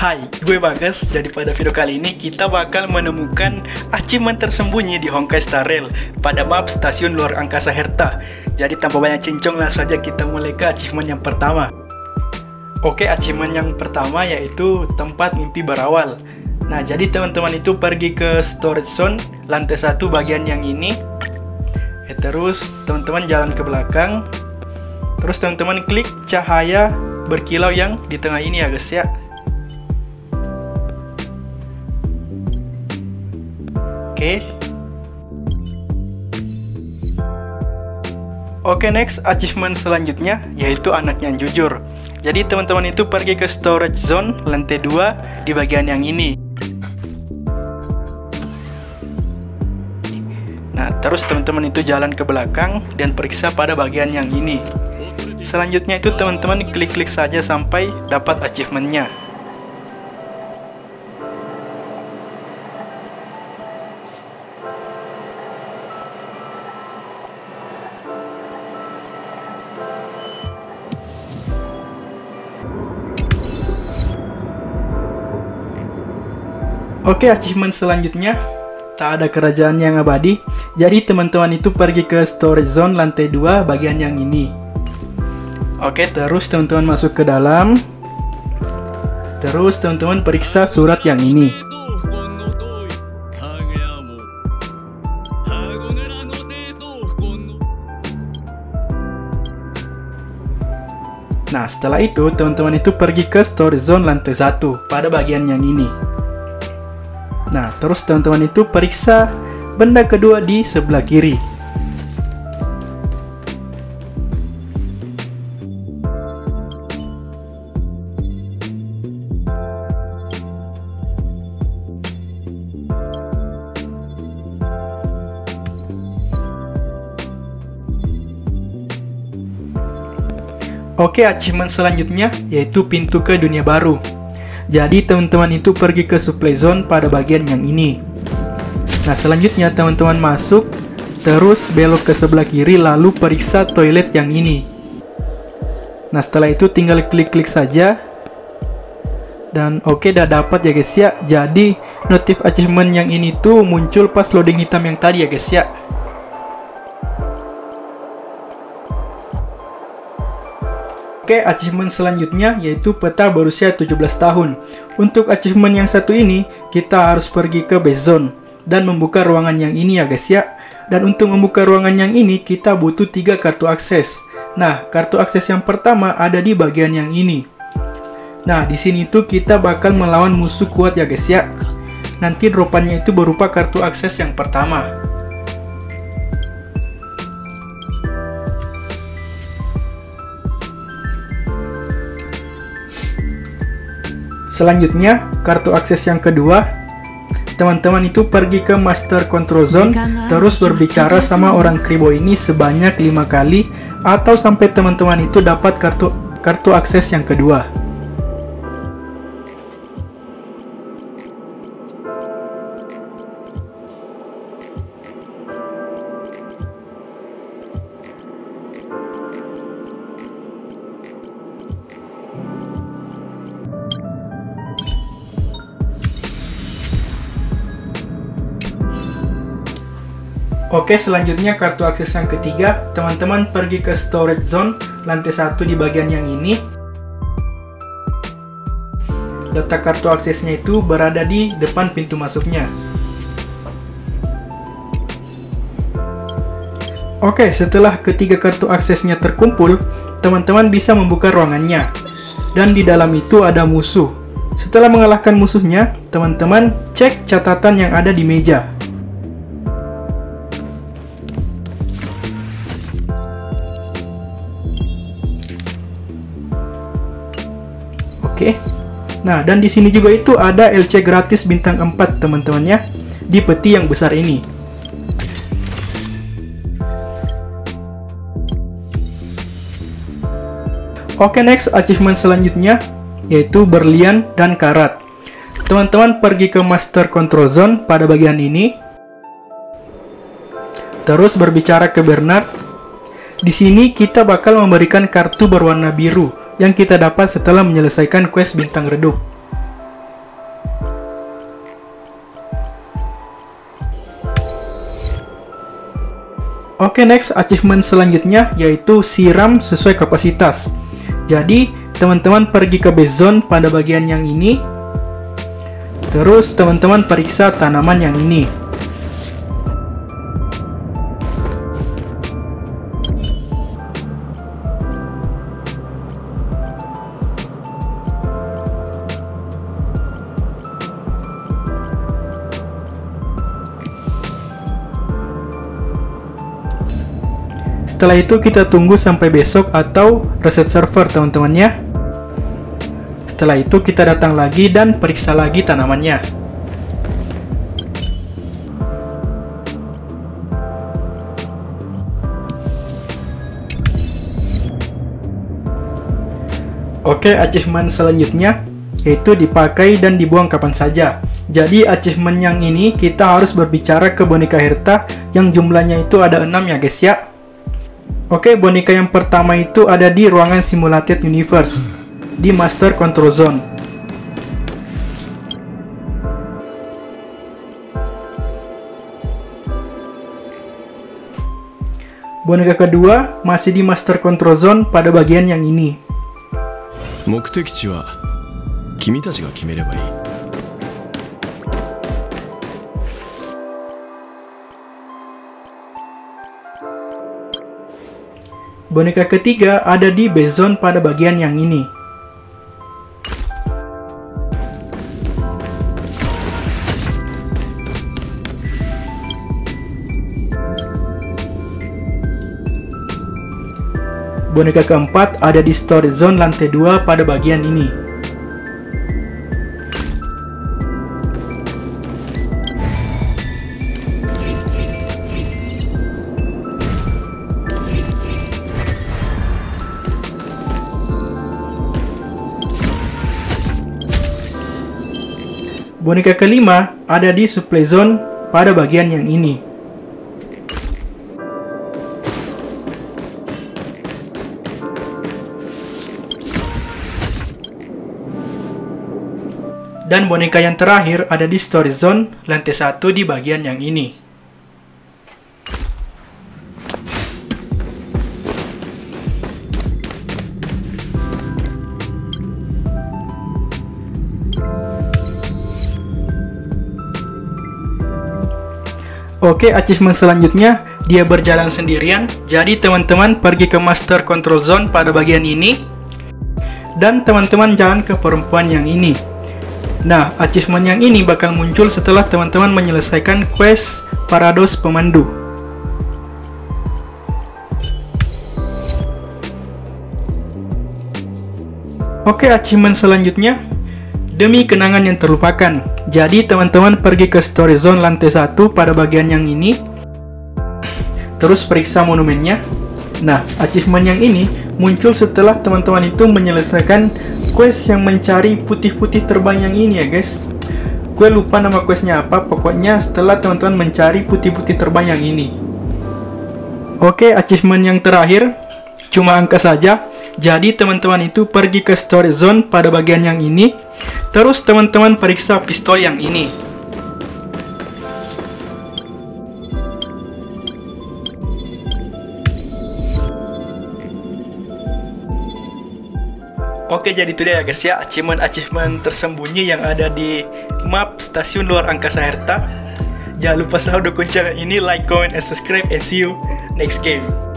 Hai, gue Bagas. Jadi pada video kali ini kita bakal menemukan achievement tersembunyi di Honkai Star Rail pada map stasiun luar angkasa Herta. Jadi tanpa banyak cincong, langsung saja kita mulai ke achievement yang pertama. Oke, achievement yang pertama yaitu tempat mimpi berawal. Nah, jadi teman-teman itu pergi ke storage zone lantai 1 bagian yang ini. Terus teman-teman jalan ke belakang. Terus teman-teman klik cahaya berkilau yang di tengah ini ya guys ya. Oke, next achievement selanjutnya yaitu anak yang jujur. Jadi teman-teman itu pergi ke storage zone lantai 2 di bagian yang ini. Nah, terus teman-teman itu jalan ke belakang dan periksa pada bagian yang ini. Selanjutnya itu teman-teman klik-klik saja sampai dapat achievementnya. Oke, achievement selanjutnya tak ada kerajaan yang abadi. Jadi teman-teman itu pergi ke storage zone lantai 2 bagian yang ini. Oke, terus teman-teman masuk ke dalam. Terus teman-teman periksa surat yang ini. Nah, setelah itu teman-teman itu pergi ke storage zone lantai 1 pada bagian yang ini. Nah, terus teman-teman itu periksa benda kedua di sebelah kiri. Oke, achievement selanjutnya yaitu pintu ke dunia baru. Jadi teman-teman itu pergi ke supply zone pada bagian yang ini. Nah, selanjutnya teman-teman masuk, terus belok ke sebelah kiri lalu periksa toilet yang ini. Nah, setelah itu tinggal klik-klik saja. Dan oke, udah dapat ya guys ya. Jadi notif achievement yang ini tuh muncul pas loading hitam yang tadi ya guys ya. Oke, achievement selanjutnya yaitu peta berusia 17 tahun. Untuk achievement yang satu ini, kita harus pergi ke base zone dan membuka ruangan yang ini ya guys ya. Dan untuk membuka ruangan yang ini, kita butuh 3 kartu akses. Nah, kartu akses yang pertama ada di bagian yang ini. Nah, di sini tuh kita bakal melawan musuh kuat ya guys ya. Nanti dropannya itu berupa kartu akses yang pertama. Selanjutnya, kartu akses yang kedua, teman-teman itu pergi ke Master Control Zone, terus berbicara sama orang kribo ini sebanyak 5 kali, atau sampai teman-teman itu dapat kartu akses yang kedua. Oke, selanjutnya kartu akses yang ketiga, teman-teman pergi ke storage zone lantai 1 di bagian yang ini. Letak kartu aksesnya itu berada di depan pintu masuknya. Oke, setelah ketiga kartu aksesnya terkumpul, teman-teman bisa membuka ruangannya. Dan di dalam itu ada musuh. Setelah mengalahkan musuhnya, teman-teman cek catatan yang ada di meja. Oke. Nah, dan di sini juga itu ada LC gratis bintang 4 teman-teman ya, di peti yang besar ini. Oke, next achievement selanjutnya yaitu berlian dan karat. Teman-teman pergi ke Master Control Zone pada bagian ini. Terus berbicara ke Bernard. Di sini kita bakal memberikan kartu berwarna biru yang kita dapat setelah menyelesaikan quest bintang redup. Oke, next achievement selanjutnya yaitu siram sesuai kapasitas. Jadi teman-teman pergi ke base zone pada bagian yang ini. Terus teman-teman periksa tanaman yang ini. Setelah itu kita tunggu sampai besok atau reset server teman-teman ya. Setelah itu kita datang lagi dan periksa lagi tanamannya. Oke, achievement selanjutnya yaitu dipakai dan dibuang kapan saja. Jadi achievement yang ini kita harus berbicara ke boneka Herta yang jumlahnya itu ada 6 ya guys ya. Oke, boneka yang pertama itu ada di ruangan Simulated Universe, di Master Control Zone. Boneka kedua masih di Master Control Zone pada bagian yang ini. 目的地は君たちが決めればいい。 Boneka ketiga ada di base zone pada bagian yang ini. Boneka keempat ada di storage zone lantai 2 pada bagian ini. Boneka kelima ada di supply zone pada bagian yang ini. Dan boneka yang terakhir ada di storage zone lantai 1 di bagian yang ini. Oke, achievement selanjutnya dia berjalan sendirian. Jadi teman-teman pergi ke Master Control Zone pada bagian ini. Dan teman-teman jalan ke perempuan yang ini. Nah, achievement yang ini bakal muncul setelah teman-teman menyelesaikan quest Parados Pemandu. Oke, achievement selanjutnya demi kenangan yang terlupakan. Jadi teman-teman pergi ke storage zone lantai 1 pada bagian yang ini. Terus periksa monumennya. Nah, achievement yang ini muncul setelah teman-teman itu menyelesaikan quest yang mencari putih-putih terbang yang ini ya guys. Gue lupa nama questnya apa, pokoknya setelah teman-teman mencari putih-putih terbang yang ini. Oke, achievement yang terakhir cuma angka saja. Jadi teman-teman itu pergi ke storage zone pada bagian yang ini. Terus teman-teman periksa pistol yang ini. Oke, jadi itu dia ya guys ya, achievement tersembunyi yang ada di map Stasiun Luar Angkasa Herta. Jangan lupa selalu dukung channel ini, like, comment, and subscribe, and see you next game.